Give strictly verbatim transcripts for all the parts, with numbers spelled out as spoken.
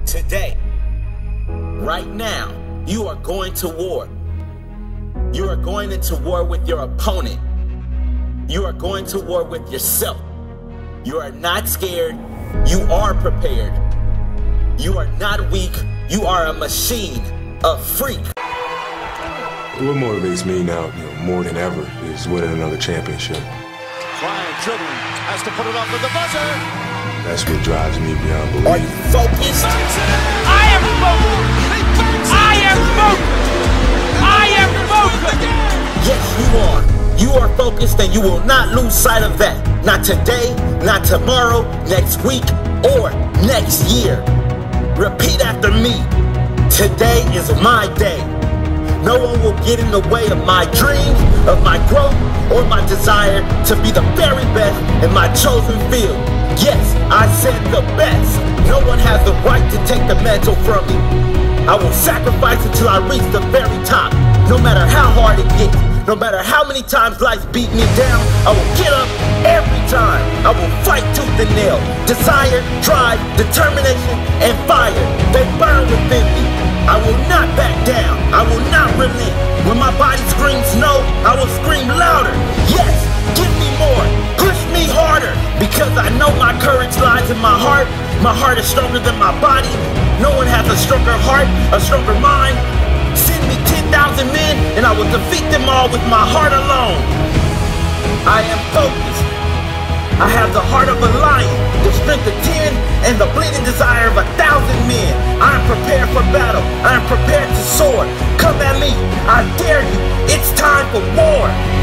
Today, right now, you are going to war. You are going into war with your opponent. You are going to war with yourself. You are not scared. You are prepared. You are not weak. You are a machine, a freak. What motivates me now, you know, more than ever, is winning another championship. Bryant dribbling, has to put it up with the buzzer. That's what drives me beyond belief. Are you focused? I am focused. I am focused. I am focused. Yes, you are. You are focused, and you will not lose sight of that. Not today, not tomorrow, next week, or next year. Repeat after me. Today is my day. No one will get in the way of my dreams, of my growth, or my desire to be the very best in my chosen field. Yes, I said the best. No one has the right to take the mantle from me. I will sacrifice until I reach the very top. No matter how hard it gets, no matter how many times life beat me down, I will get up every time. I will fight tooth and nail. Desire, drive, determination, and fire, they burn within me. I will not back down. I will not relent. When my body screams no, I will scream louder. Yes, give me more. Push me harder. Because I know my courage lies in my heart. My heart is stronger than my body. No one has a stronger heart, a stronger mind. Send me ten thousand men and I will defeat them all with my heart alone. I am focused. I have the heart of a lion, the strength of ten, and the bleeding desire of a thousand men. I am prepared for battle. I am prepared to soar. Come at me. I dare you. It's time for war.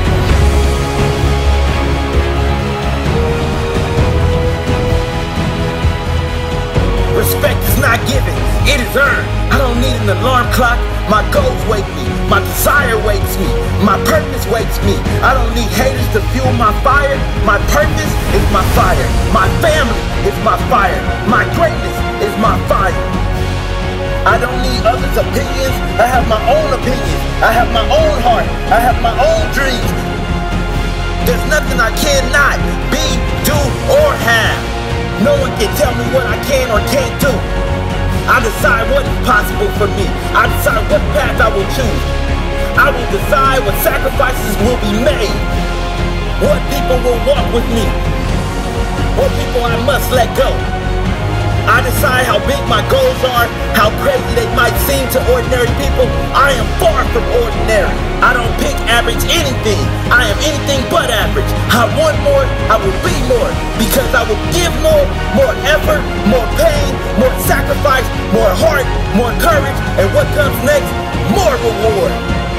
Respect is not given, it is earned. I don't need an alarm clock. My goals wake me. My desire wakes me. My purpose wakes me. I don't need haters to fuel my fire. My purpose is my fire. My family is my fire. My greatness is my fire. I don't need others' opinions. I have my own opinions. I have my own heart. I have my own dreams. There's nothing I cannot be, do, or have. No one can tell me what I can or can't do. I decide what is possible for me. I decide what path I will choose. I will decide what sacrifices will be made. What people will walk with me. What people I must let go. I decide how big my goals are, how crazy they might seem to ordinary people. I am far from ordinary. I don't pick average anything. I am anything but average. I want more, I will be more. Because I will give more, more effort, more pain, more sacrifice, more heart, more courage, and what comes next, more reward.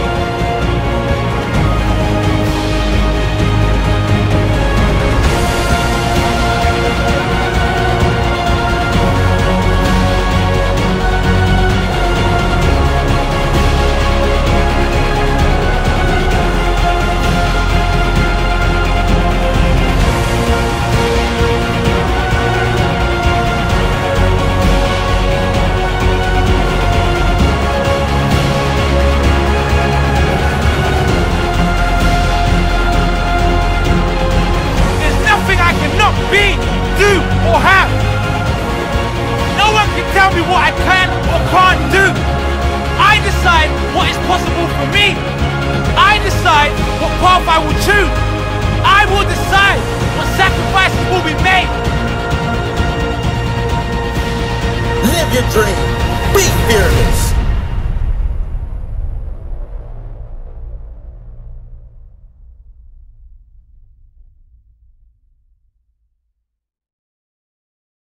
Be, do, or have. No one can tell me what I can or can't do. I decide what is possible for me. I decide what path I will choose. I will decide what sacrifices will be made. Live your dream. Be fearless.